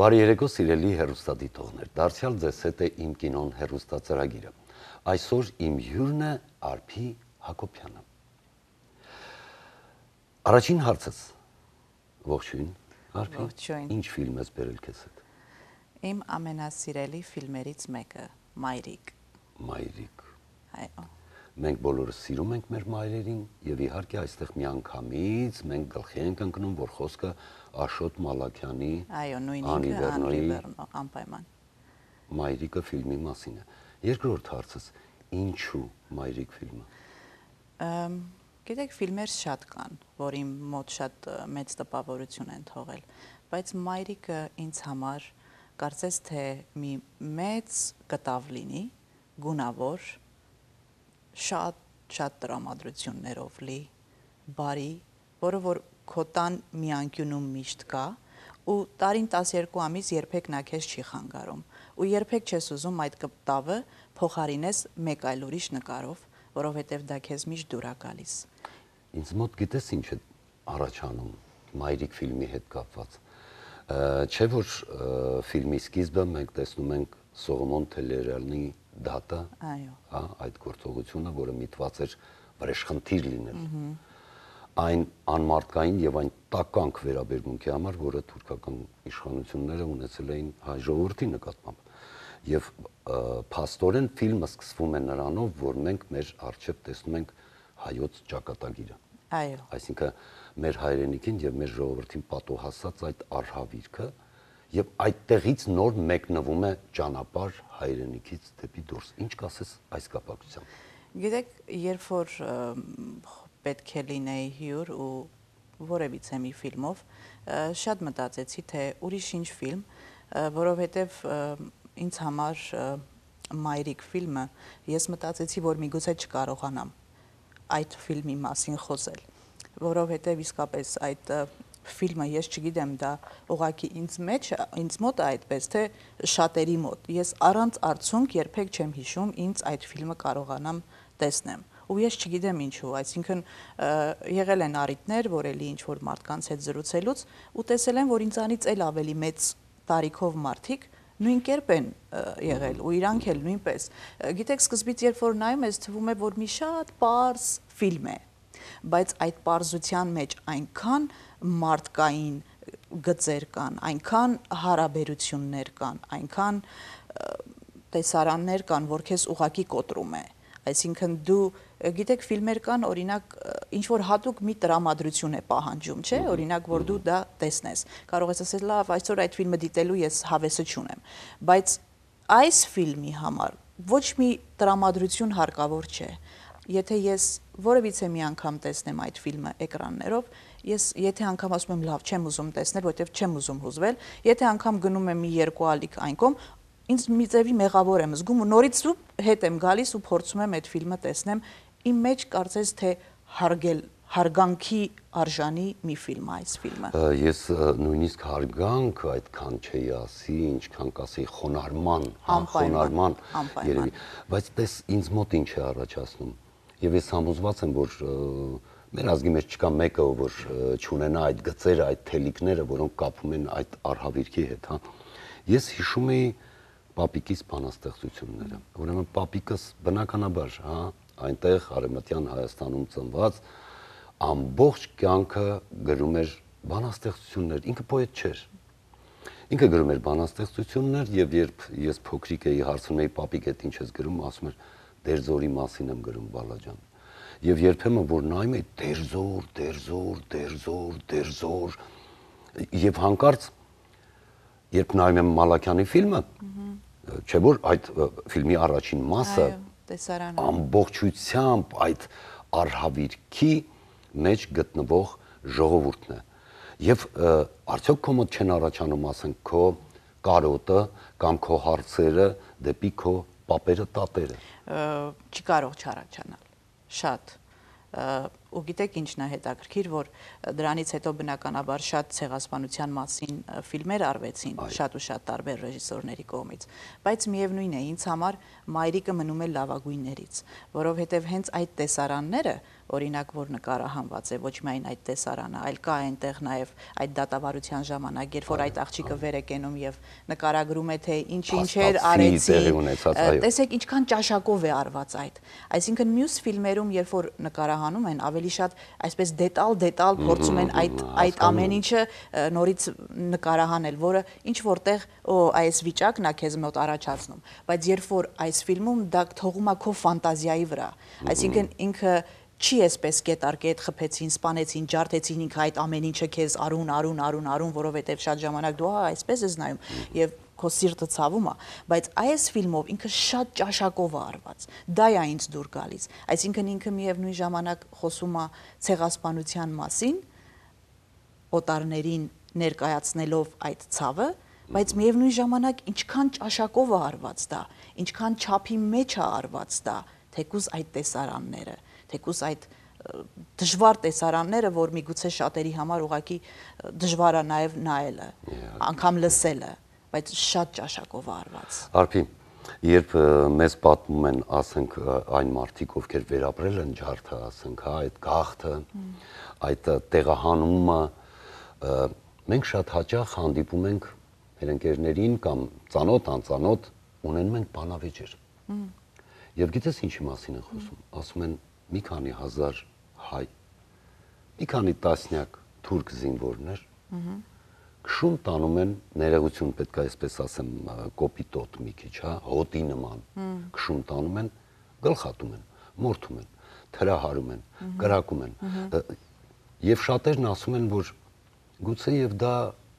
Բարի երեկո սիրելի հեռուստադիտողներ, դարձյալ ձեզ հետ է իմ կինոն հեռուստածրագիրը։ Այսօր իմ հյուրն է Արփի Հակոբյանը։ Առաջին հարցս, ողջույն, Արփի, Ողջույն։ ինչ ֆիլմ ես բերել քեզ հետ։ Իմ ամենասիրելի ֆիլմերից մեկը՝ Մայրիկ։ Մայրիկ։ Այո։ Մենք բոլորս սիրում ենք մեր մայրերին եւ իհարկե այստեղ միանգամից մենք գլխի ենք ընկնում, որ խոսքը Աշոտ Մալաքյանի, Այո, նույն ինքը Անրի Վերնո, անպայման։ Մայրիկը ֆիլմի մասին է։ Երկրորդ հարցս, ինչու Մայրիկ ֆիլմը։ Գիտեք, ֆիլմեր շատ կան, որ իմ մոտ շատ մեծ տպավորություն են թողել, բայց Մայրիկը ինձ համար կարծես թե մի մեծ կտավ լինի, գունավոր, շատ տրամադրություններով լի, բարի, որը որ քո տան մի անկյունում միշտ կա, ու տարին 12 ամիս երբեք նա քեզ չի խանգարում, ու երբեք չես ուզում այդ կտավը փոխարինես մեկ այլ ուրիշ նկարով, որովհետև դա քեզ միշտ դուր է գալիս։ Ինձ մոտ գիտես ինչ է առաջանում Մայրիկ ֆիլմի հետ կապված։ Չէ որ ֆիլմի սկիզբը մենք տեսնում ենք Սողոմոն Թելերյանի դատը, հա, այդ գործողությունը, որը միտված էր վրեժխնդիր լինել։ Այն անմարդկային եւ այն տականք վերաբերմունքի համար, որը թուրքական իշխանությունները ունեցել էին հայ ժողովրդի նկատմամբ։ Եվ փաստորեն ֆիլմը սկսվում է նրանով, որ մենք մեր առջև տեսնում ենք հայոց ճակատագիրը։ Այո։ Այսինքն մեր հայրենիքին եւ մեր ժողովրդին պատոհասած այդ արհավիրքը եւ այդտեղից նոր մեկնվում է ճանապարհ հայրենիքից դեպի դուրս։ Ինչ կասես այս կապակցությամբ։ Գիտեք, երբ որ պետք է լինեի հյուր ու որևիցե մի ֆիլմով, շատ մտածեցի, թե ուրիշ ինչ ֆիլմ, որովհետև ինձ համար Մայրիկ ֆիլմը, ես մտածեցի, որ միգուցե չկարողանամ այդ ֆիլմի մասին խոսել, որովհետև իսկապես այդ ֆիլմը, ես չգիտեմ, դա ուղղակի ինձ մոտ է այդպես, թե շատերի մոտ։ Ես առանց արդյունք երբեք չեմ հիշում ինձ այդ ֆիլմը կարողանամ տեսնեմ։ Ու ես չգիտեմ ինչու, այսինքն եղել են առիթներ, որ էլի ինչ որ մարդկանց հետ զրուցելուց ու տեսել եմ, որ ինձանից էլ ավելի մեծ տարիքով մարդիկ նույն կերպ են եղել ու իրանք էլ նույնպես։ Գիտեք, սկզբից երբ որ նայում ես, թվում է, որ մի շատ պարզ ֆիլմ է, բայց այդ պարզության մեջ այնքան մարդկային գծեր կան, այնքան հարաբերություններ կան, այնքան տեսարաններ կան, որ քեզ ուղակի կոտրում է։ Այսինքն դու գիտեք, ֆիլմեր կան, օրինակ, ինչ որ հատուկ մի տրամադրություն է պահանջում, չէ՞, օրինակ, որ դու դա տեսնես։ Կարող ես ասել, լավ, այսօր այդ ֆիլմը դիտելու ես հավեսը չունեմ, բայց այս ֆիլմի համար ոչ մի տրամադրություն հարկավոր չէ։ Եթե ես որևիցե մի անգամ տեսնեմ այդ ֆիլմը էկրաններով, ես եթե անգամ ասում եմ լավ, չեմ ուզում տեսնել, որովհետև չեմ ուզում հուզվել, եթե անգամ գնում եմ մի երկու ալիք այն կողմ, ինձ մի ձևի մեղավոր եմ զգում ու նորից ու հետ եմ գալիս ու փորձում եմ այդ ֆիլմը տեսնեմ, իմ մեջ կարծես թե հարգանքի արժանի մի ֆիլմ է այս ֆիլմը։ Ես նույնիսկ հարգանք այդքան չէի ասի, ինչքան կասեի խոնարհման, խոնարհման երևի, բայց տես ինձ մոտ ինչ է առաջացնում։ Եվ ես համոզված եմ, որ մեր ազգի մեջ չկա մեկը, որ չունենա այդ գծերը, այդ թելիկները, որոնք կապում են այդ արհավիրքի հետ, հա։ Ես հիշում էի պապիկիս բանաստեղծությունները։ Ուրեմն պապիկս բնականաբար, հա, այնտեղ Արևմտյան Հայաստանում ծնված ամբողջ կյանքը գրում էր բանաստեղծություններ, ինքը պոետ չէր։ Ինքը գրում էր բանաստեղծություններ եւ երբ ես փոքրիկ էի հարցնում էի պապիկ, այդ ինչ ես գրում, ասում էր Դերձորի մասին եմ գրում Բալաջան։ Եվ երբեմն որ նայում էի Դերձոր, եւ հանկարծ երբ նայում եմ Մալաքյանի ֆիլմը, չէ՞ որ այդ ֆիլմի առաջին մասը ամբողջությամբ այդ արհավիրքի մեջ գտնվող ժողովուրդն է։ Եվ արդյոք քո մոտ չեն առաջանում, ասենք, քո կարոտը կամ քո հարցերը դեպի քո պապերը, տատերը։ Չի կարող չառաջանալ, շատ։ ու գիտեք ինչն է հետաքրքիր, որ դրանից հետո բնականաբար շատ ցեղասպանության մասին ֆիլմեր արվեցին, շատ ու շատ տարբեր ռեժիսորների կողմից, բայց միևնույն է, ինձ համար մայրիկը մնում է լավագույններից, որովհետև հենց այդ տեսարանները, օրինակ որ նկարահանված է ոչ միայն այդ տեսարանը, այլ կա այնտեղ նաև այդ դատավարության ժամանակ, երբ որ այդ աղջիկը վեր է կենում եւ նկարագրում է թե ինչ էր արեցի, տեսեք ինչքան ճաշակով է արված այդ, այսինքն մյուս ֆիլմերում երբ որ նկարահանում են ավելի շատ այսպես դետալ փորձում են այդ ամեն ինչը նորից նկարահանել, որը ինչ որտեղ այս վիճակն է քեզ մոտ առաջացնում, բայց երբ որ այս ֆիլմում դա թողում է քո ֆանտազիայի վրա, այսինքն ինքը չի էսպես կետարկետ խփեցին, սպանեցին, ջարդեցին ինքը այդ ամեն ինչը քեզ արուն, որովհետև շատ ժամանակ դու այսպես ես նայում եւ քո սիրտը ցավում է, բայց այս ֆիլմով ինքը շատ ճաշակով է արված։ Դա է ինձ դուր գալիս։ Այսինքն ինքը միևնույն ժամանակ խոսում է ցեղասպանության մասին, օտարներին ներկայացնելով այդ ցավը, բայց միևնույն ժամանակ ինչքան ճաշակով է արված դա, ինչքան չափի մեջ է արված դա, թեկուզ այդ տեսարանները, թեկուզ այդ դժվար տեսարանները, որ միգուցե շատերի համար ուղղակի դժվար է նաև նայելը, անգամ լսելը, բայց շատ ճաշակով է արված։ Արփի, երբ մեզ պատմում են, ասենք, այն մարդիկ, ովքեր վերապրել են ջարդը, ասենք, հա, այդ գաղթը, այդ տեղահանումը, մենք շատ հաճախ հանդիպում ենք մեր ընկերներին կամ ծանոթ, անծանոթ, ունենում ենք բանավեճեր։ Եվ գիտես ինչի մասին են խոսում, ասում են մի քանի հազար հայ, մի քանի տասնյակ թուրք զինվորներ, քշում տանում են, ներողություն պետք է այսպես ասեմ, կոպիտոտ մի քիչ, հա, հոտի նման, քշում տանում են, գլխատում են, մորթում են, թրահարում են, կրակում են։ Եվ շատերն ասում են, որ գուցե եւ դա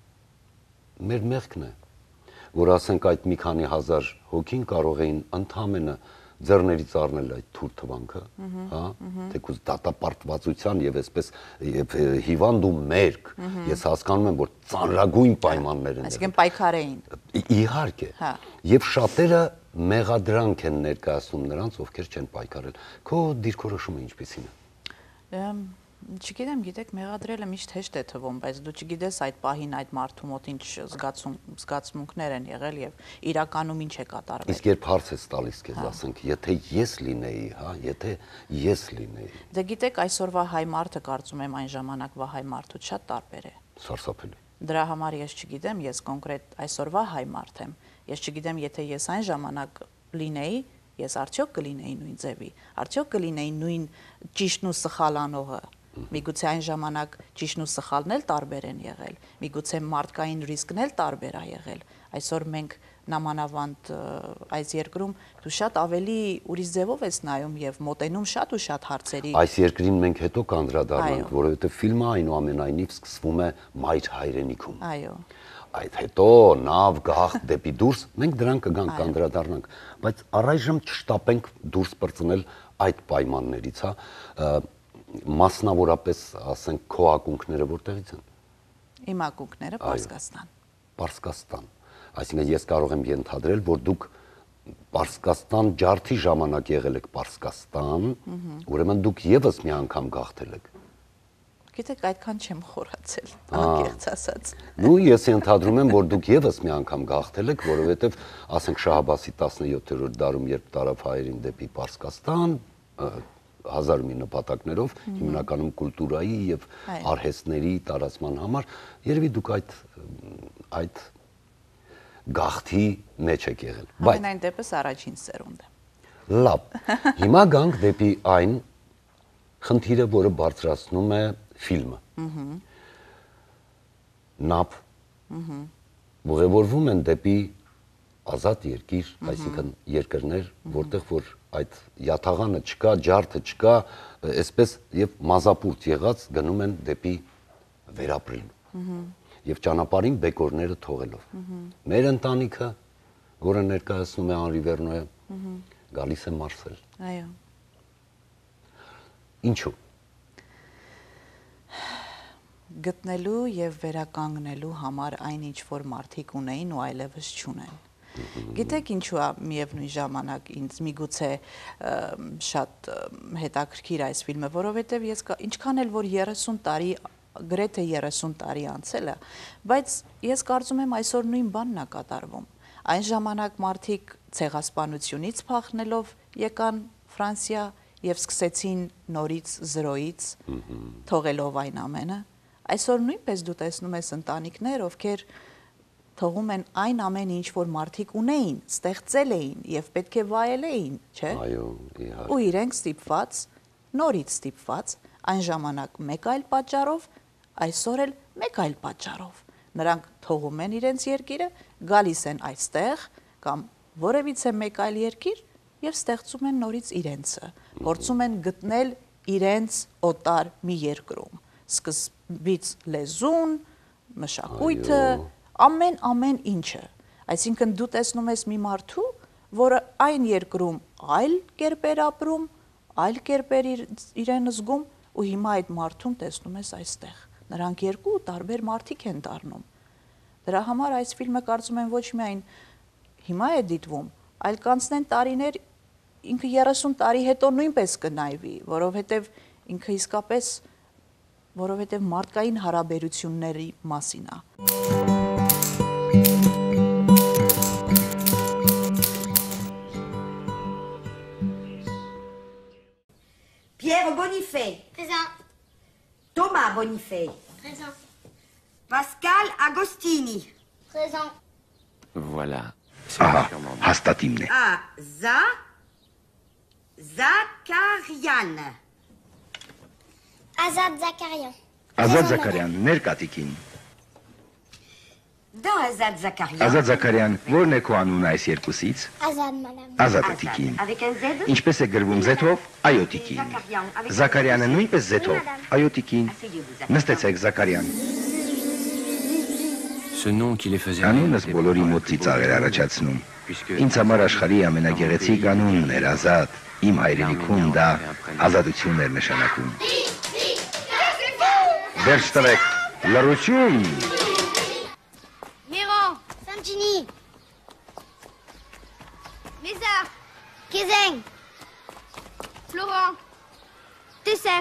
մեր մեղքն է, որ ասենք այդ մի քանի հազար հոգին կարող էին ընդհանրապես ձեռներից առնել այդ թուր թվանքը, հա, թեկուզ դատապարտվածության եւ այսպես եւ հիվանդ ու մերկ, ես հասկանում եմ, որ ծանրագույն պայմաններ են։ Այսինքն պայքար էին։ Իհարկե։ Եվ շատերը մեղադրանք են ներկայացնում նրանց, ովքեր չեն պայքարել։ Քո դիրքորոշումը ինչպիսին է։ Չգիտեմ, գիտեք, մեղադրելը միշտ հեշտ է թվում, բայց դու չգիտես այդ պահին այդ մարդու մոտ ինչ զգացմունքներ են եղել եւ իրականում ինչ է կատարվել։ Իսկ երբ հարց ես տալիս քեզ, ասենք, եթե ես լինեի, հա, եթե ես լինեի։ Դե գիտեք, այսօրվա հայ մարդը կարծում եմ այն ժամանակվա հայ մարդուց շատ տարբեր է։ Սարսափելի։ Դրա համար ես չգիտեմ, ես կոնկրետ այսօրվա հայ մարդ եմ։ Ես չգիտեմ, եթե ես այն ժամանակ լինեի, ես արդյոք կլինեի նույն ձևի, արդյոք կլինեի նույն ճիշտն ու սխալ անողը։ Միգուցե այն ժամանակ ճիշտն ու սխալն էլ տարբեր են եղել, միգուցե մարդկային ռիսկն էլ տարբեր է եղել։ Այսօր մենք նամանավանդ այս երկրում դու շատ ավելի ուրիշ ձևով ես նայում եւ մոտենում շատ ու շատ հարցերի։ Այս երկրին մենք հետո կանդրադառնանք, որովհետեւ ֆիլմը այնուամենայնիվ սկսվում է մայր հայրենիքում։ Այո։ Այդ հետո նավ գաղթ դեպի դուրս, մենք դրան կգանք կանդրադառնանք, բայց առայժմ չշտապենք դուրս բրծնել այդ պայմաններից, հա, մասնավորապես, ասենք, քո ակունքները որտեղից են։ Իմ ակունքները Պարսկաստան։ Պարսկաստան։ Այսինքն ես կարող եմ ենթադրել, որ դուք Պարսկաստան ջարդի ժամանակ եղել եք Պարսկաստան, ուրեմն դուք եւս մի անգամ գաղթել եք։ Գիտեք, այդքան չեմ խորացել, անկեղծ ասած։ Նու ես ենթադրում եմ, որ դուք եւս մի անգամ գաղթել եք, որովհետեւ, ասենք, Շահաբասի 17-րդ դարում, երբ տարավ հայերին դեպի Պարսկաստան, հազար մի նպատակներով, հիմնականում կուլտուրայի եւ արհեստների տարածման համար, երևի դուք այդ գաղթի մեջ եք եղել։ Ամենայն դեպս առաջին սերունդը։ Լավ։ Հիմա գանք դեպի այն խնդիրը, որը բարձրացնում է ֆիլմը։ Նապ ուղևորվում են դեպի ազատ երկիր, այսինքն երկրներ, որտեղ որ այդ յաթաղանը չկա, ջարդը չկա, այսպես եւ մազապուրտ եղած գնում են դեպի վերապրելու։ Եվ ճանապարհին բեկորները թողելով։ Մեր ընտանիքը, որը ներկայացնում է Անրի Վերնոյը, գալիս է Մարսել։ Այո։ Ինչու։ Գտնելու եւ վերականգնելու համար այն ինչ որ մարդիկ ունեին ու այլևս չունեն։ Գիտեք ինչու է միևնույն ժամանակ ինձ միգուցե շատ հետաքրքիր այս ֆիլմը, որովհետև ես ինչքան էլ որ 30 տարի գրեթե 30 տարի անցել է, բայց ես կարծում եմ այսօր նույն բանն է կատարվում։ Այն ժամանակ մարդիկ ցեղասպանությունից փախնելով եկան Ֆրանսիա եւ սկսեցին նորից զրոյից, թողելով այն ամենը։ Այսօր նույնպես դու տեսնում ես ընտանիքներ, ովքեր թողում են այն ամեն ինչ, որ մարդիկ ունեին, ստեղծել էին եւ պետք է վայելեին, չէ՞։ Այո, իհարկե։ Ու իրենք ստիպված, նորից ստիպված, այն ժամանակ մեկ այլ պատճառով, այսօր էլ մեկ այլ պատճառով։ Նրանք թողում են իրենց երկիրը, գալիս են այստեղ կամ որևիցե մեկ այլ երկիր եւ ստեղծում են նորից իրենցը, փորձում են գտնել իրենց օտար մի երկրում։ Սկզբից լեզուն, մշակույթը, ամեն ինչը։ Այսինքն դու տեսնում ես մի մարդու, որը այն երկրում այլ կերպեր ապրում, այլ կերպեր իրեն զգում ու հիմա այդ մարդուն տեսնում ես այստեղ։ Նրանք երկու տարբեր մարդիկ են դառնում։ Դրա համար այս ֆիլմը կարծում եմ ոչ միայն հիմա է դիտվում, այլ կանցնեն տարիներ, ինքը 30 տարի հետո նույնպես կնայվի, որովհետև ինքը իսկապես, որովհետև մարդկային հարաբերությունների մասին է։ Pierre Bonifay. Présent. Thomas Bonifay. Présent. Pascal Agostini. Présent. Voilà. Ահա, հաստատիմն է։ Zakarian. Azad Zakarian. Ազատ Զաքարյան, ներկա տիկին։ Dans Azad Zakarian. Ազատ Զաքարյան, ո՞րն է քո անունը այս երկուսից։ Azad, madame. Ազատը տիկին։ Avec un Z. Ինչպես է գրվում Z-ով։ Այո տիկին։ Զաքարյանը նույնպես Z-ով։ Այո տիկին։ Նստեցեք Զաքարյան։ Ce nom qui les faisait Անունս բոլորի մոտ ծիծաղ էր առաջացնում։ Ինձ համար աշխարհի ամենագեղեցիկ անունն էր Ազատ։ Իմ հայրենիքում դա ազատությունն էր նշանակում։ Վերջ տվեք, լռություն։ Miron. Santini. Mézard. Kézeng. Florent. Tesser.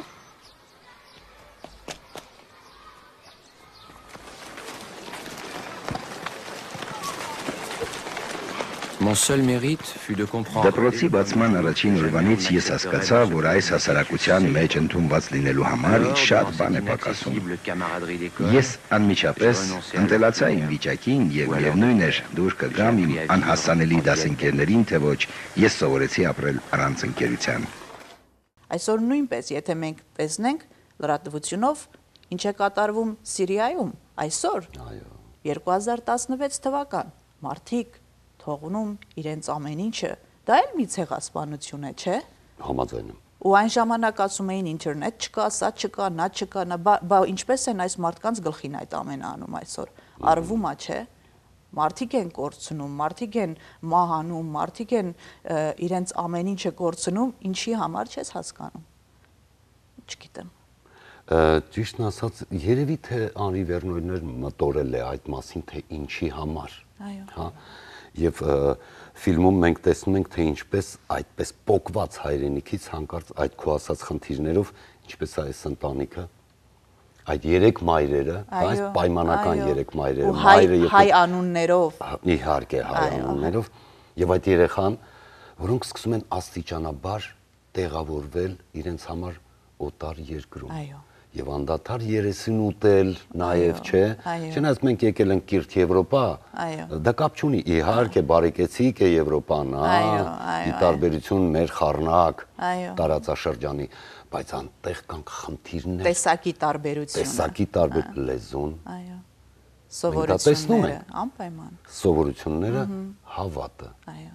Mon seul mérite fut de comprendre. Դպրոցի բացման առաջին օրվանից ես հասկացա, որ այս հասարակության մեջ ընդունված լինելու համար ինձ շատ բան է պակասում։ Ես անմիջապես ընտելացա իմ վիճակին եւ միևնույն էր դուր կգամ իմ անհասանելի դասընկերներին, թե ոչ ես սովորեցի ապրել առանց ընկերության։ Այսօր նույնպես, եթե մենք տեսնենք լրատվությունով, ինչ է կատարվում Սիրիայում, այսօր 2016 թվական, մարդիկ թողնում իրենց ամեն ինչը, դա էլ մի ցեղասպանություն է, չէ՞։ Համաձայն եմ։ Ու այն ժամանակ ասում էին ինտերնետ չկա, սա չկա, նա չկա, բա ինչպես են այս մարդկանց գլխին այդ ամենը անում այսօր։ Արվում է, չէ՞։ Մարդիկ են կորցնում, մարդիկ են մահանում, մարդիկ են իրենց ամեն ինչը կորցնում, ինչի համար չես հասկանում։ Չգիտեմ։ Ճիշտն ասած, երևի թե Անրի Վերնոյներ մտորել է այդ մասին, թե ինչի համար։ Այո։ Հա։ Եվ ֆիլմում մենք տեսնում ենք, թե ինչպես այդպես պոկված հայրենիքից հանկարծ այդ քո ասած խնդիրներով, ինչպես այս ընտանիքը, այդ երեք մայրերը, այս պայմանական երեք մայրերը, մայրը հայ անուններով, իհարկե հայ անուններով, եւ այդ երեխան, որոնք սկսում են աստիճանաբար տեղավորվել իրենց համար օտար երկրում։ Այո։ Եվ անդադար երեսին ուտել նաև, չէ։ Չնայած մենք եկել ենք կիրթ Եվրոպա, դա կապ չունի, իհարկե բարեկեցիկ է Եվրոպան, ի տարբերություն մեր խառնակ տարածաշրջանի, բայց անտեղ կան խնդիրներ։ Տեսակի տարբերություն։ Տեսակի տարբեր լեզուն։ Այո։ Սովորությունները, անպայման։ Սովորությունները, հավատը։ Այո։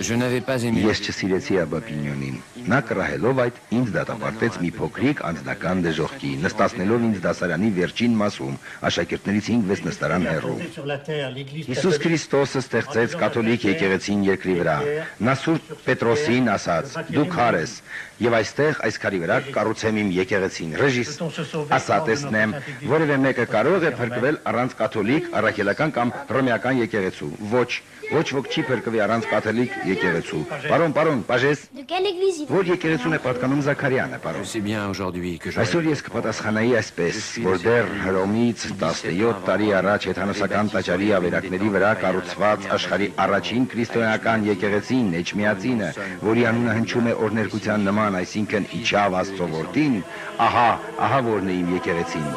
Je n'avais pas aimé. Ես չսիրեցի Աբա Պինյոնին։ Նա կռահելով այդ ինձ դատապարտեց մի փոքրիկ անձնական դժոխքի, նստացնելով ինձ դասարանի վերջին մասում, աշակերտներից 5-6 նստարան հեռու։ Հիսուս Քրիստոսը ստեղծեց կաթոլիկ եկեղեցին երկրի վրա։ Նա Սուրբ Պետրոսին ասաց. «Դու քար ես, եւ այստեղ այս քարի վրա կառուցեմ իմ եկեղեցին»։ Ռեժիս ասա տեսնեմ, որևէ մեկը կարող է փրկվել առանց կաթոլիկ, առաքելական կամ հռոմեական եկեղեցու։ Ոչ ոք չի փրկվի առանց կաթոլիկ եկեղեցու։ Պարոն, բաժես։ De quelle église il Որ եկեղեցուն է պատկանում Զաքարյանը, պարոն։ C'est bien aujourd'hui que je. Այսօր ես կպատասխանայի այսպես, որ դեռ Հռոմից 17 տարի առաջ հեթանոսական տաճարի ավերակների վրա կառուցված աշխարհի առաջին քրիստոնեական եկեղեցին Էջմիածինը, որի անունը հնչում է օրներկության նման, այսինքն իջավ Աստծո որդին, ահա որն է իմ եկեղեցին։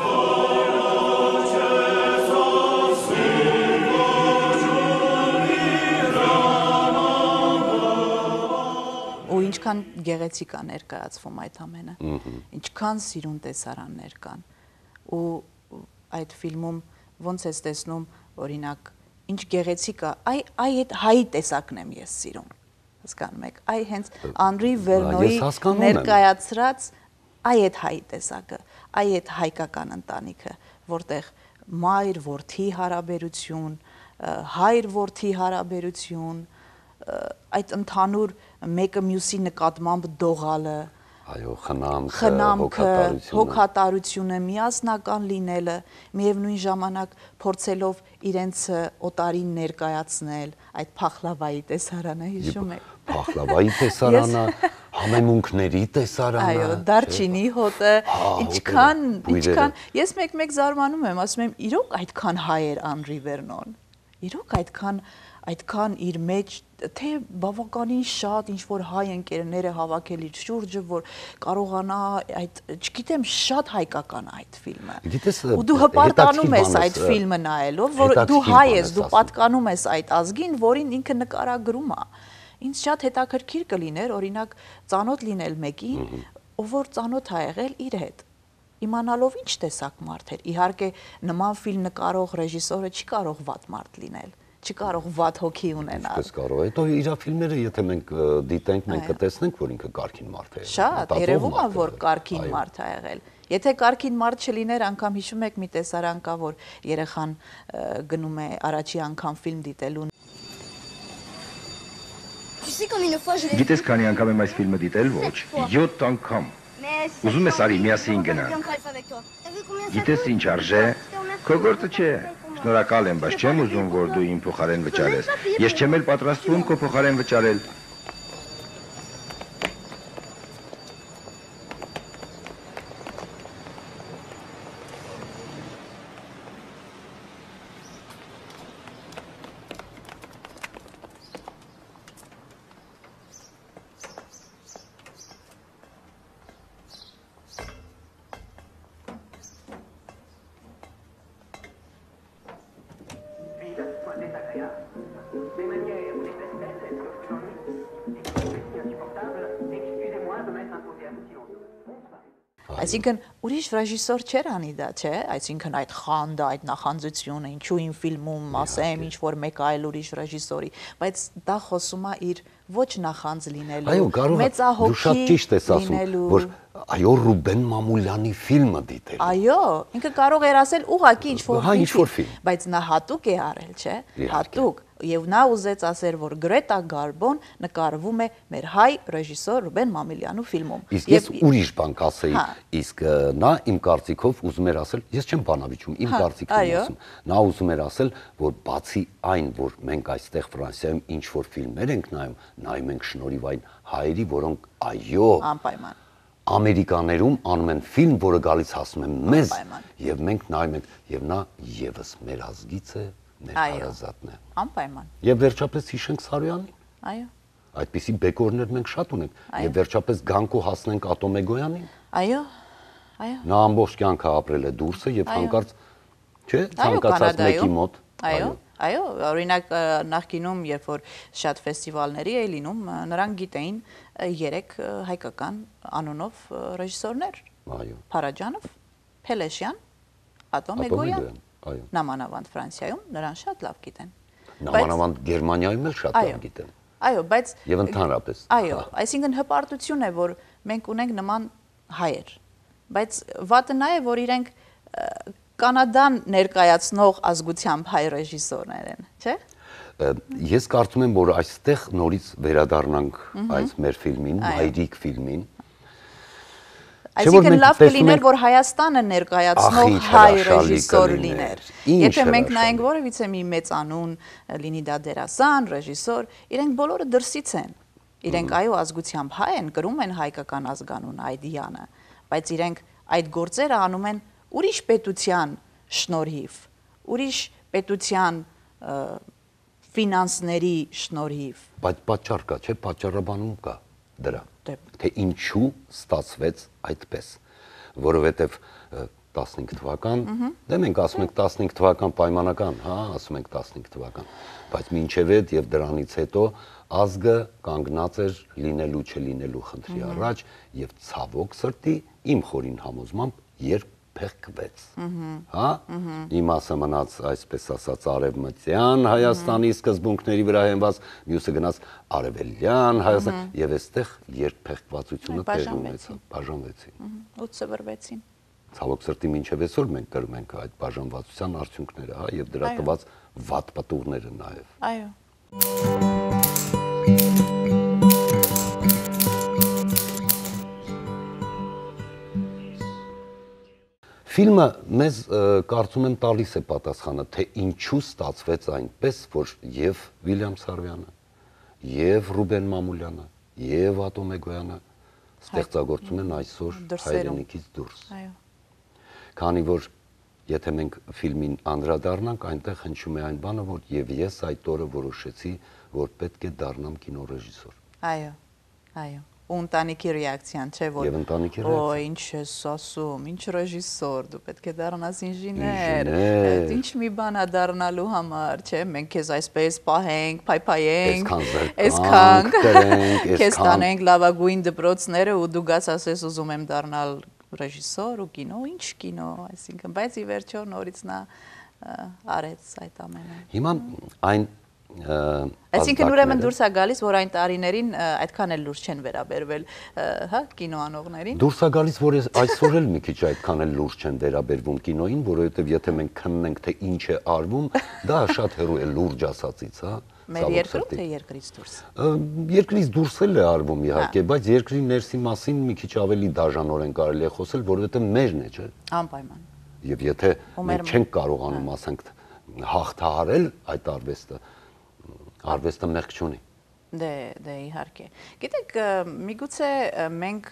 Ու ինչքան գեղեցիկ է ներկայացվում այդ ամենը, ինչքան սիրուն տեսարաններ կան։ Ու այդ ֆիլմում ոնց ես տեսնում, օրինակ, ինչ գեղեցիկ է, այդ հայի տեսակն եմ ես սիրում։ Հասկանում եք, հենց Անրի Վերնոյի ներկայացրած այդ հայի տեսակը, այդ հայկական ընտանիքը, որտեղ մայր որդի հարաբերություն, հայր որդի հարաբերություն, այդ ընդհանուր մեկը մյուսի նկատմամբ դողալը, Այո, խնամքը, հոգատարությունը, միասնական լինելը, միևնույն ժամանակ փորձելով իրենց օտարին ներկայացնել, այդ փախլավայի տեսարանը հիշում եք։ Փախլավայի տեսարանը, համեմունքների տեսարանը։ Այո, դարչինի հոտը, ինչքան ես մեկ զարմանում եմ, ասում եմ, իրոք այդքան հայ էր Անրի Վերնոն։ Իրոք այդքան իր մեջ թե բավականին շատ ինչ որ հայ ընկերներ է հավաքել իր շուրջը, որ կարողանա այդ, չգիտեմ, շատ հայկական է այդ ֆիլմը։ Ու դու հպարտանում ես այդ ֆիլմը նայելով, որ դու հայ ես, դու պատկանում ես այդ ազգին, որին ինքը նկարագրում է։ Ինձ շատ հետաքրքիր կլիներ, օրինակ, ծանոթ լինել մեկին, ով որ ծանոթ է եղել իր հետ։ Իմանալով ինչ տեսակ մարդ էր։ Իհարկե, նման ֆիլմ նկարող ռեժիսորը չի կարող վատ մարդ լինել, չի կարող վատ հոգի ունենալ։ Ինչպես կարող է։ Հետո իր ֆիլմերը, եթե մենք դիտենք, մենք կտեսնենք, որ ինքը կարքին մարդ է եղել։ Շատ, երևում է, որ կարքին մարդ է եղել։ Եթե կարքին մարդ չլիներ, անգամ հիշում եք մի տեսարան կա, որ երեխան գնում է առաջի անգամ ֆիլմ դիտելու։ Գիտես քանի անգամ եմ այս ֆիլմը դիտել, ոչ, 7 անգամ։ Ուզում ես արի միասին գնանք։ Գիտես ինչ արժե։ Քո գործը չէ։ Շնորհակալ եմ, բայց չեմ ուզում, որ դու իմ փոխարեն վճարես։ Ես չեմ էլ պատրաստվում քո փոխարեն վճարել։ Այսինքն ուրիշ ռեժիսոր չէր անի դա, չէ՞, այսինքն այդ խանդը, այդ նախանձությունը, ինչու իմ ֆիլմում ասեմ, ինչ որ մեկ այլ ուրիշ ռեժիսորի, բայց դա խոսում է իր ոչ նախանձ լինելու, մեծահոգի լինելու։ Որ այո, Ռուբեն Մամուլյանի ֆիլմը դիտել։ Այո, ինքը կարող էր ասել ուղղակի ինչ որ ֆիլմ, բայց նա հատուկ է արել, չէ՞, հատուկ։ Եվ նա ուզեց ասել, որ Գրետա Գարբոն նկարվում է մեր հայ ռեժիսոր Ռուբեն Մամուլյանի ֆիլմում։ Իսկ ես ուրիշ բան կասեի, իսկ նա իմ կարծիքով ուզում էր ասել, ես չեմ բանավիճում, իմ կարծիքն եմ ասում։ Նա ուզում էր ասել, որ բացի այն, որ մենք այստեղ Ֆրանսիայում ինչ որ ֆիլմեր ենք նայում ենք շնորհիվ այն հայերի, որոնք այո, անպայման Ամերիկաներում անում են ֆիլմ, որը գալիս ասում են մեզ, եւ մենք նայում ենք, եւ նա եւս մեր ազգից է, մեր հարազատն է։ Անպայման։ Եվ վերջապես հիշենք Սարոյանին։ Այո։ Այդպիսի բեկորներ մենք շատ ունենք, եւ վերջապես գանք ու հասնենք Ատոմեգոյանին։ Այո։ Նա ամբողջ կյանքը ապրել է դուրսը եւ հանկարծ, չէ, ցանկացած մեկի մոտ։ Այո, օրինակ նախկինում, երբ որ շատ ֆեստիվալների է լինում, նրանք գիտեին 3 հայկական անունով ռեժիսորներ։ Այո։ Փարաջանով, Փելեշյան, Ատոմեգոյան։ Նամանավանդ Ֆրանսիայում նրան շատ լավ գիտեն։ Նամանավանդ Գերմանիայում էլ շատ լավ գիտեն։ Այո, բայց Եվ ընդհանրապես։ Այո, այսինքն հպարտություն է, որ մենք ունենք նման հայեր։ Բայց վատը նա է, որ իրենք Կանադան ներկայացնող ազգությամբ հայ ռեժիսորներ են, չէ՞։ Ես կարծում եմ, որ այստեղ նորից վերադառնանք այս մեր ֆիլմին, մայրիկ ֆիլմին։ Այսինքն լավ կլիներ, որ Հայաստանը ներկայացնող հայ ռեժիսոր լիներ։ Եթե մենք նայենք որևիցե մի մեծանուն, լինի դա դերասան, ռեժիսոր, իրենք բոլորը դրսից են։ Իրենք այո ազգությամբ հայ են, կրում են հայկական ազգանուն այդյանը, բայց իրենք այդ գործերը անում են ուրիշ պետության շնորհիվ, ուրիշ պետության ֆինանսների շնորհիվ։ Բայց պատճառ կա, չէ՞, պատճառաբանում կա դրա։ Թե ինչու ստացվեց այդպես, որովհետև 15 թվական, դե մենք ասում ենք 15 թվական պայմանական, հա, ասում ենք 15 թվական, բայց մինչև այդ եւ դրանից հետո ազգը կանգնած էր լինելու չլինելու խնդրի առաջ եւ ցավոք սրտի իմ խորին համոզմամբ երբ փեղկվեց, հա, մի մասը մնաց այսպես ասած արևմտյան Հայաստանի սկզբունքների վրա հենված, մյուսը գնաց արևելյան Հայաստան եւ այստեղ երբ փեղկվածությունը տեղի ունեցավ, բաժանվեցին, ու ծվրվեցին։ Ցավոք սրտի մինչև այսօր մենք կրում ենք այդ բաժանվածության արդյունքները, հա, եւ դրա տված վատ պատուղները նաեւ։ Այո։ Ֆիլմը մեզ կարծում եմ տալիս է պատասխանը, թե ինչու ստացվեց այնպես, որ եւ Վիլյամ Սարվյանը, եւ Ռուբեն Մամուլյանը, եւ Ատո Մեգոյանը ստեղծագործում են այսօր հայրենիքից դուրս։ Այո։ Քանի որ եթե մենք ֆիլմին անդրադառնանք, այնտեղ հնչում է այն բանը, որ եւ ես այդ օրը որոշեցի, որ պետք է դառնամ կինոռեժիսոր։ Այո, այո։ Ու ընտանիքի ռեակցիան, չէ՞ որ։ Եվ ընտանիքի Օ, ռեակցիան։ ինչ ես ասում, ինչ ռեժիսոր, դու պետք է դառնաս ինժեներ։ Ինչ մի բան է դառնալու համար, չէ՞, մենք քեզ այսպես պահենք, փայփայենք, այսքան քեզ տանենք լավագույն դպրոցները ու դու գաս ասես ուզում եմ դառնալ ռեժիսոր ու կինո, ինչ կինո, այսինքն, բայց ի վերջո նորից նա արեց այդ ամենը։ Հիմա այն Այսինքն ուրեմն դուրս է գալիս, որ այն տարիներին այդքան էլ լուրջ չեն վերաբերվել, հա, կինոանողներին։ Դուրս է գալիս, որ այսօր էլ մի քիչ այդքան էլ լուրջ չեն վերաբերվում կինոին, որովհետև եթե մենք քննենք, թե ինչ է արվում, դա շատ հեռու է լուրջ ասածից, հա։ Մեր երկրում թե երկրից դուրս։ Երկրից դուրս էլ է արվում իհարկե, բայց երկրի ներսի մասին մի քիչ ավելի դաժանորեն կարելի է խոսել, որովհետև մերն է, չէ՞։ Անպայման։ Եվ եթե մենք չենք կարողանում, ասենք, հաղթահարել այդ արվեստը, արվեստը մեղք չունի։ Դե իհարկե։ Գիտեք, միգուցե մենք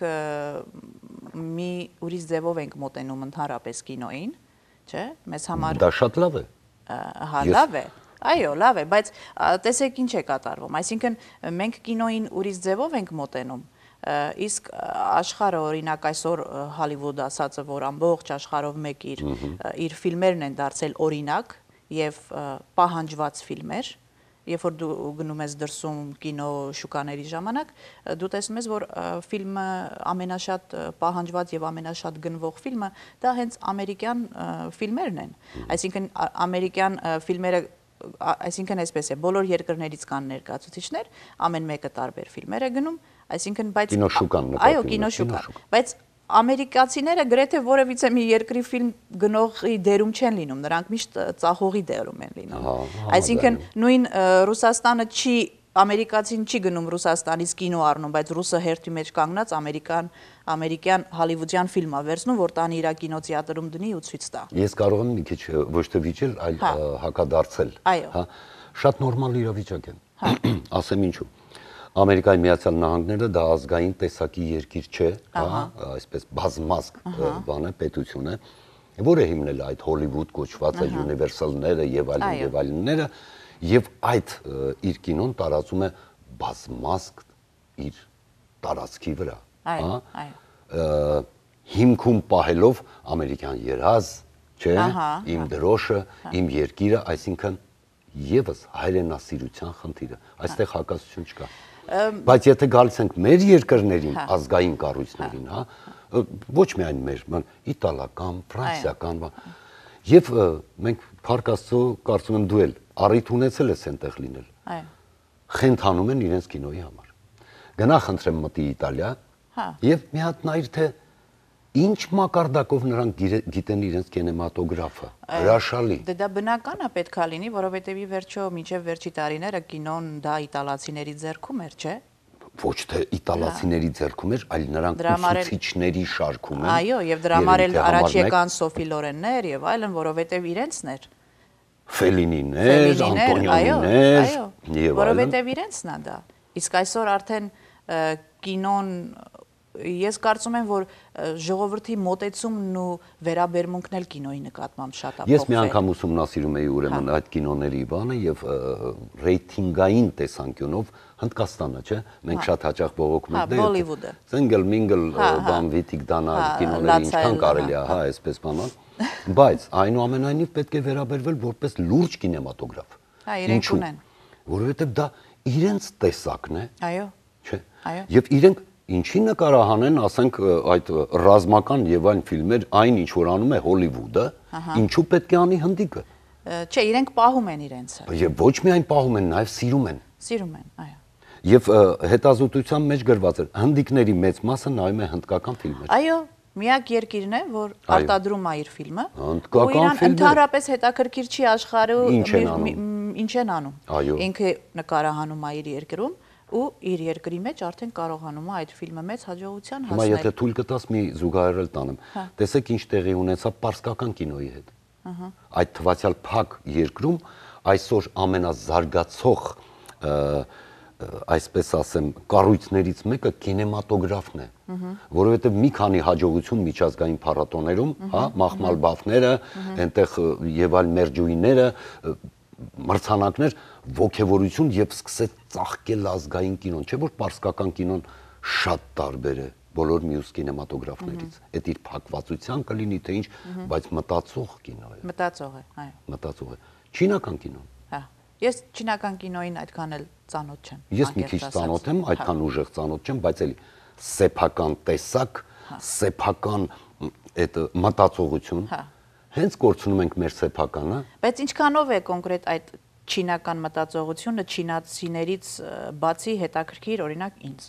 մի ուրիշ ձևով ենք մոտենում ընդհանրապես կինոյին, չէ՞։ Մեզ համար Դա շատ լավ է։ Հա, լավ է։ Այո, լավ է, բայց տեսեք ինչ է կատարվում։ Այսինքն մենք կինոյին ուրիշ ձևով ենք մոտենում։ Իսկ աշխարհը օրինակ այսօր Հոլիվուդ ասածը, որ ամբողջ աշխարհով մեկ իր ֆիլմերն են դարձել օրինակ եւ պահանջված ֆիլմեր, երբ որ դու գնում ես դրսում կինո շուկաների ժամանակ, դու տեսնում ես, որ ֆիլմը ամենաշատ պահանջված եւ ամենաշատ գնվող ֆիլմը դա հենց ամերիկյան ֆիլմերն են։ Այսինքն ամերիկյան ֆիլմերը այսինքն այսպես է, բոլոր երկրներից կան ներկայացուցիչներ, ամեն մեկը տարբեր ֆիլմեր է գնում, այսինքն բայց Կինոշուկան նկատի։ Այո, կինոշուկա, բայց ամերիկացիները գրեթե որևիցե մի երկրի ֆիլմ գնողի դերում չեն լինում, նրանք միշտ ծախողի դերում են լինում։ Այսինքն նույն Ռուսաստանը չի ամերիկացին չի գնում Ռուսաստանից կինո առնում, բայց ռուսը հերթի մեջ կանգնած ամերիկյան հոլիվուդյան ֆիլմ է վերցնում, որ տանի իր կինոթեատրում դնի ու ցույց տա։ Ես կարող եմ մի քիչ ոչ թե վիճել, այլ հակադարձել, հա։ Շատ նորմալ իրավիճակ է։ Ասեմ ինչու։ Ամերիկայի Միացյալ Նահանգները դա ազգային տեսակի երկիր չէ, հա, այսպես բազմազգ բան է, պետություն է, որը հիմնել է այդ Հոլիվուդ կոչված Universal-ները եւ այլնները, եւ այդ իր կինոն տարածում է բազմազգ իր տարածքի վրա, հա, հիմքում պահելով ամերիկյան երազ, չէ, իմ դրոշը, իմ երկիրը, այսինքն եւս հայրենասիրության խնդիրը, այստեղ հակասություն չկա։ Բայց եթե գալիս ենք մեր երկրներին, ազգային կառույցներին, հա, ոչ միայն մեր, իտալական, ֆրանսիական, եւ մենք փառք Աստծո կարծում եմ դու էլ առիթ ունեցել ես այնտեղ լինել։ խենթանում են իրենց կինոյի համար։ Գնա խնդրեմ մտի Իտալիա Հա։ եւ մի հատ նայր թե ինչ մակարդակով նրանք գիտեն իրենց կինեմատոգրաֆը։ Հրաշալի։ Դե դա բնական է պետքա լինի, որովհետև ի վերջո մինչև վերջի տարիները կինոն դա իտալացիների ձեռքում էր, չէ՞։ Ոչ թե իտալացիների ձեռքում էր, այլ նրանք ուսուցիչների շարքում են։ Այո, եւ դրա համար էլ առաջ եկան Սոֆի Լորեններ եւ այլն, որովհետեւ իրենցն էր։ Ֆելինիներ, Անտոնիոնիներ եւ այլն։ Որովհետեւ իրենցն է դա։ Իսկ այսօր արդեն կինոն ես կարծում եմ, որ ժողովրդի մոտեցումն ու վերաբերմունքն էլ կինոյի նկատմամբ շատ է փոխվել։ Ես մի անգամ ուսումնասիրում էի ուրեմն այդ կինոների բանը եւ ռեյթինգային տեսանկյունով Հնդկաստանը, չէ՞, մենք շատ հաճախ բողոքում ենք Բոլիվուդը։ Ցենգլ մինգլ բան վիտիկ դանա կինոների ինչքան կարելի է, հա, այսպես բանալ, բայց այնուամենայնիվ պետք է վերաբերվել որպես լուրջ կինեմատոգրաֆ։ Հա, իրենք ունեն։ Որովհետեւ դա իրենց տեսակն է։ Այո։ Չէ։ Այո։ Եվ իրենք ինչի նկարահանեն, ասենք, այդ ռազմական եւ այլ ֆիլմեր, այն ինչ որ անում է Հոլիվուդը, ինչու պետք է անի հնդիկը։ Չէ, իրենք պահում են իրենցը։ Եվ ոչ միայն պահում են, նաեւ սիրում են։ Սիրում են, այո։ Եվ հետազոտության մեջ գրված էր, հնդիկների մեծ մասը նայում է հնդկական ֆիլմեր։ Այո, միակ երկիրն է, որ արտադրում է իր ֆիլմը։ Հնդկական Իրան ֆիլմեր։ ընդհանրապես հետաքրքիր չի աշխարհում ինչ են անում։ Այո։ Ինքը նկարահանում է իր երկրում ու իր երկրի մեջ արդեն կարողանում է այդ ֆիլմը մեծ հաջողության Հիմա հասնել։ եթե թույլ կտաս մի զուգահեռել տանեմ։ Տեսեք ինչ տեղի ունեցավ պարսկական կինոյի հետ։ Այդ թվացial փակ երկրում այսօր ամենազարգացող այսպես ասեմ, կառույցներից մեկը կինեմատոգրաֆն է, որովհետև մի քանի հաջողություն միջազգային փառատոներում, հա, մախմալ բաֆները, այնտեղ եւ այլ մերջուիները, մրցանակներ, ոգևորություն եւ սկսեց ծաղկել ազգային կինոն, չէ՞ որ պարսկական կինոն շատ տարբեր է բոլոր մյուս կինեմատոգրաֆներից։ Այդ իր փակվածության կլինի թե ինչ, բայց մտածող կինո է։ Մտածող է, այո։ Մտածող է։ Չինական կինոն։ Հա։ Ես չինական կինոյին այդքան էլ ծանոթ չեմ։ Ես մի քիչ ծանոթ եմ, այդքան ուժեղ ծանոթ չեմ, բայց էլի սեփական տեսակ, սեփական այդ մտածողություն։ Հենց կորցնում ենք մեր սեփականը։ Բայց ինչքանով է կոնկրետ այդ չինական մտածողությունը չինացիներից բացի հետաքրքիր օրինակ ինձ։